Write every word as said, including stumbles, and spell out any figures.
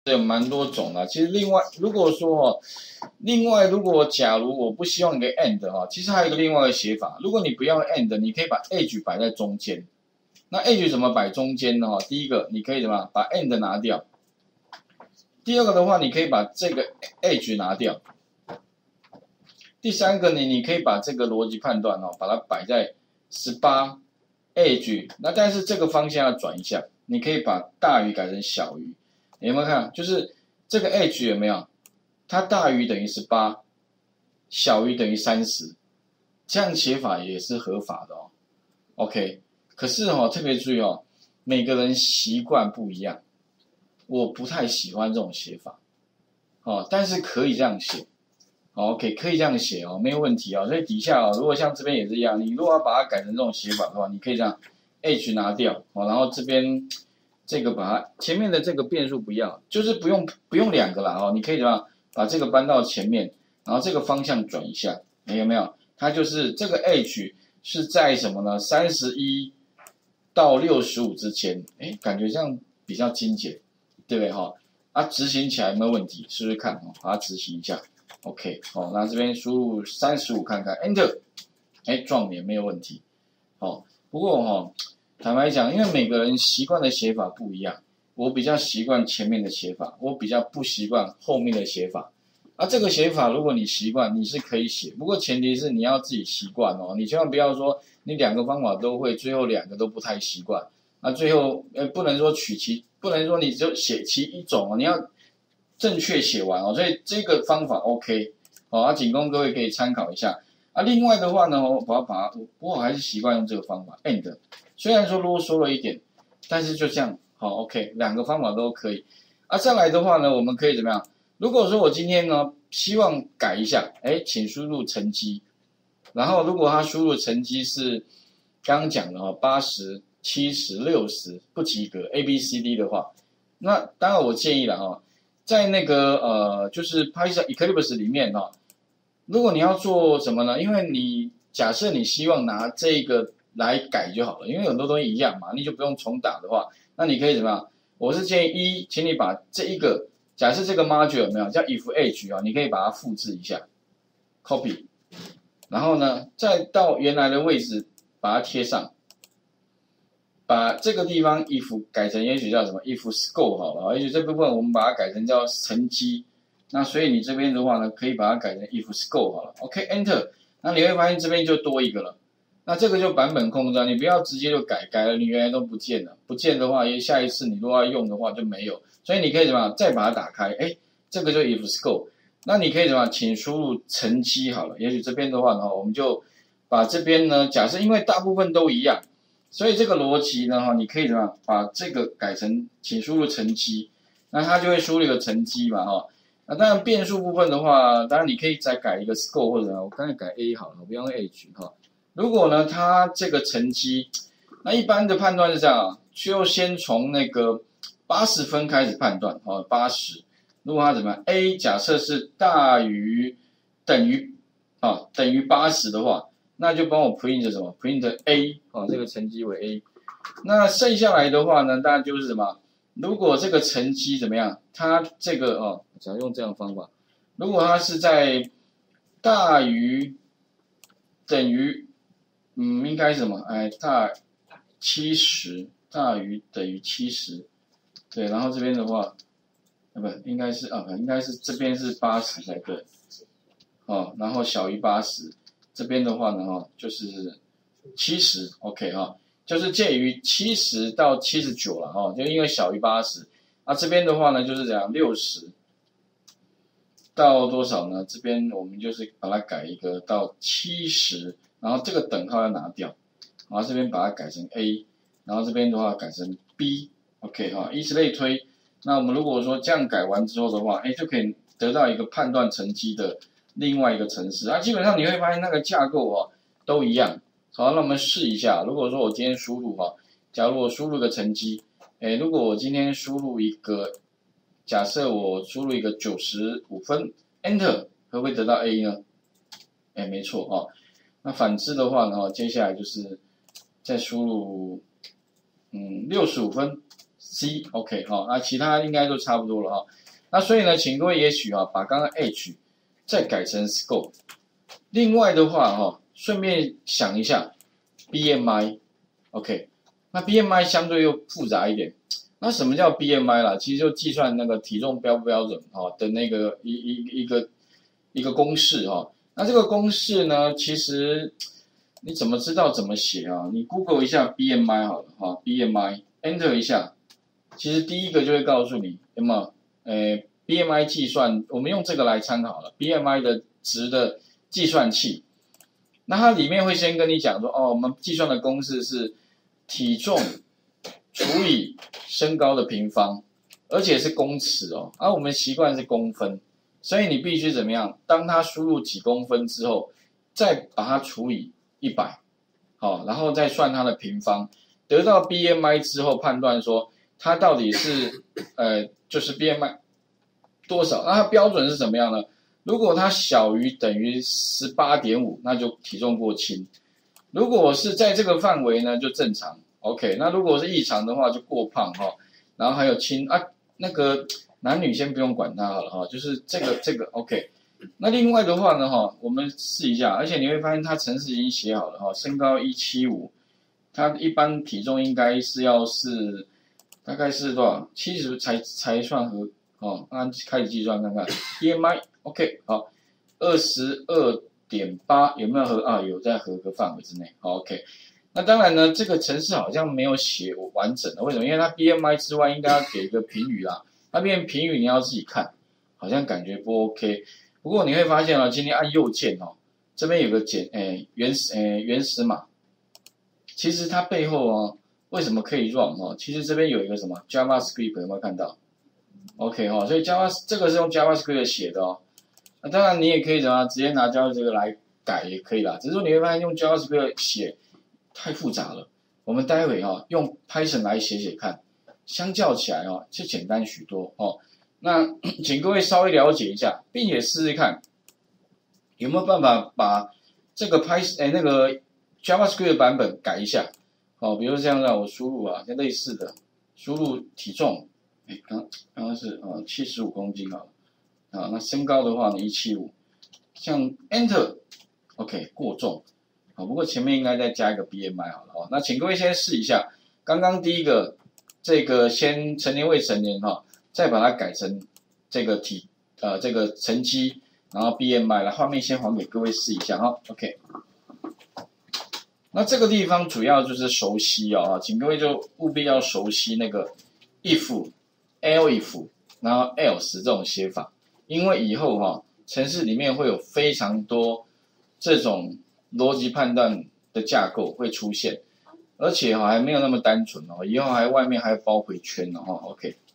有蛮多种的。其实另外，如果说哦，另外如果假如我不希望一个 and 哈，其实还有一个另外的写法。如果你不要 and，你可以把 edge 摆在中间。那 edge 怎么摆中间呢？哈，第一个你可以怎么把 and 拿掉。第二个的话，你可以把这个 edge 拿掉。第三个呢，你可以把这个逻辑判断哦，把它摆在十八 edge。那但是这个方向要转一下，你可以把大于改成小于。你有没有看？就是这个 edge 有没有？它大于等于十八，小于等于三十，这样写法也是合法的哦。OK， 可是哦，特别注意哦，每个人习惯不一样，我不太喜欢这种写法，哦，但是可以这样写。OK， 可以这样写哦，没有问题哦。所以底下哦，如果像这边也是一样，你如果要把它改成这种写法的话，你可以这样 ，h 拿掉哦，然后这边这个把它前面的这个变数不要，就是不用不用两个啦哦，你可以怎么样把这个搬到前面，然后这个方向转一下，哎有没有？它就是这个 h 是在什么呢？三十一到六十五之间，哎，感觉这样比较精简，对不对哈？啊，执行起来有没有问题？试试看哦，把它执行一下。OK， 好，那这边输入三十五看看 ，Enter， 哎，撞脸没有问题。好，不过哈、哦，坦白讲，因为每个人习惯的写法不一样，我比较习惯前面的写法，我比较不习惯后面的写法。啊，这个写法如果你习惯，你是可以写，不过前提是你要自己习惯哦，你千万不要说你两个方法都会，最后两个都不太习惯。那最后呃不能说取其，不能说你就写其一种哦，你要正确写完哦，所以这个方法 OK， 好、哦，啊，仅供各位可以参考一下。啊，另外的话呢，我把它把它，我还是习惯用这个方法 ，and， 虽然说啰嗦了一点，但是就这样，好 ，OK， 两个方法都可以。啊，再来的话呢，我们可以怎么样？如果说我今天呢希望改一下，哎，请输入成绩，然后如果他输入成绩是刚刚讲的哦，八十、七十、六十不及格 ，A B C D 的话，那当然我建议了哈、哦。在那个呃，就是 Python Eclipse 里面哈、哦，如果你要做什么呢？因为你假设你希望拿这个来改就好了，因为很多东西一样嘛，你就不用重打的话，那你可以怎么样？我是建议一，请你把这一个，假设这个 module 有没有叫 if h 啊，你可以把它复制一下 ，copy， 然后呢，再到原来的位置把它贴上。把这个地方 if 改成也许叫什么 if score 好了，也许这部分我们把它改成叫成绩。那所以你这边的话呢，可以把它改成 if score 好了。OK Enter， 那你会发现这边就多一个了。那这个就版本控制，你不要直接就改，改了你原来都不见了，不见的话，也下一次你如果要用的话就没有。所以你可以怎么样，再把它打开，哎，这个就 if score。那你可以怎么样，请输入成绩好了。也许这边的话呢，我们就把这边呢，假设因为大部分都一样。所以这个逻辑呢，哈，你可以怎么样把这个改成请输入成绩，那它就会输入一个成绩嘛，哈。那当然变数部分的话，当然你可以再改一个 score 或者我刚才改 A 好了，我不用 H 哈。如果呢，它这个成绩，那一般的判断是这样啊，就先从那个八十分开始判断，哈，八十。如果它怎么样 ，A 假设是大于等于啊等于八十的话。那就帮我 print 什么 ？print A 哦，这个成绩为 A。那剩下来的话呢，当然就是什么？如果这个成绩怎么样？它这个哦，只要用这样的方法，如果它是在大于等于，嗯，应该是什么？哎，大七十，大于等于七十，对。然后这边的话，啊不，应该是啊，应该是这边是八十才对，哦，然后小于八十。这边的话呢，哈，就是七十 ，OK 哈，就是介于七十到七十九了哈，就因为小于八十。那这边的话呢，就是这样六十到多少呢？这边我们就是把它改一个到七十，然后这个等号要拿掉，然后这边把它改成 A， 然后这边的话改成 B，OK 哈，以此类推。那我们如果说这样改完之后的话，哎，就可以得到一个判断成绩的。另外一个程式啊，基本上你会发现那个架构哦都一样。好，那我们试一下。如果说我今天输入哈，假如我输入个成绩，哎，如果我今天输入一个，假设我输入一个九十五分 ，Enter 会不会得到 A 呢？哎，没错哦。那反之的话呢，接下来就是再输入嗯六十五分 C，OK 哈，那其他应该都差不多了哈。那所以呢，请各位也许啊，把刚刚 H 再改成 Scope。另外的话哈，顺便想一下 B M I，OK， 那 B M I 相对又复杂一点。那什么叫 B M I 啦？其实就计算那个体重标不标准哈的那个一一一个一个公式哈。那这个公式呢，其实你怎么知道怎么写啊？你 Google 一下 B M I 好了哈 ，B M I Enter 一下，其实第一个就会告诉你有没有，呃 B M I 计算，我们用这个来参考了 B M I 的值的计算器。那它里面会先跟你讲说，哦，我们计算的公式是体重除以身高的平方，而且是公尺哦，而、啊、我们习惯是公分，所以你必须怎么样？当它输入几公分之后，再把它除以一百，好，然后再算它的平方，得到 B M I 之后判断说它到底是呃就是 B M I 多少？那它标准是怎么样呢？如果它小于等于 十八点五， 那就体重过轻；如果是在这个范围呢，就正常。OK， 那如果是异常的话，就过胖哈。然后还有轻啊，那个男女先不用管它好了哈，就是这个这个 OK。那另外的话呢哈，我们试一下，而且你会发现它程式已经写好了哈，身高一七五，它一般体重应该是要是大概是多少？七十才才算合哦。那开始计算看看 B M I OK 好，二十二点八有没有合啊？有在合格范围之内。好 OK。那当然呢，这个程式好像没有写完整的，为什么？因为它 B M I 之外应该要给一个评语啦，那边评语你要自己看，好像感觉不 OK。不过你会发现哦，今天按右键哦，这边有个简诶原始诶原始码，其实它背后哦为什么可以 run 哦？其实这边有一个什么 JavaScript 有没有看到 ？OK 哈、哦，所以 Java 这个是用 JavaScript 写的哦。那当然你也可以怎么直接拿 Java 这个来改也可以啦，只是说你会发现用 JavaScript 写太复杂了，我们待会哈、哦、用 Python 来写写看，相较起来哦就简单许多哦。那请各位稍微了解一下，并且试试看有没有办法把这个 Python 哎那个 JavaScript 的版本改一下哦，比如这样让我输入啊，像类似的输入体重，哎刚刚刚是啊七十五公斤啊啊，那身高的话呢一七五，像 Enter OK 过重。好，不过前面应该再加一个 B M I 好了哦。那请各位先试一下，刚刚第一个这个先成年未成年哈，再把它改成这个体呃这个成绩，然后 B M I 来，画面先还给各位试一下哈。OK， 那这个地方主要就是熟悉哦，请各位就务必要熟悉那个 if、elif， 然后 else 这种写法，因为以后哈程式里面会有非常多这种逻辑判断的架构会出现，而且哈还没有那么单纯哦，以后还外面还包回圈哦。OK。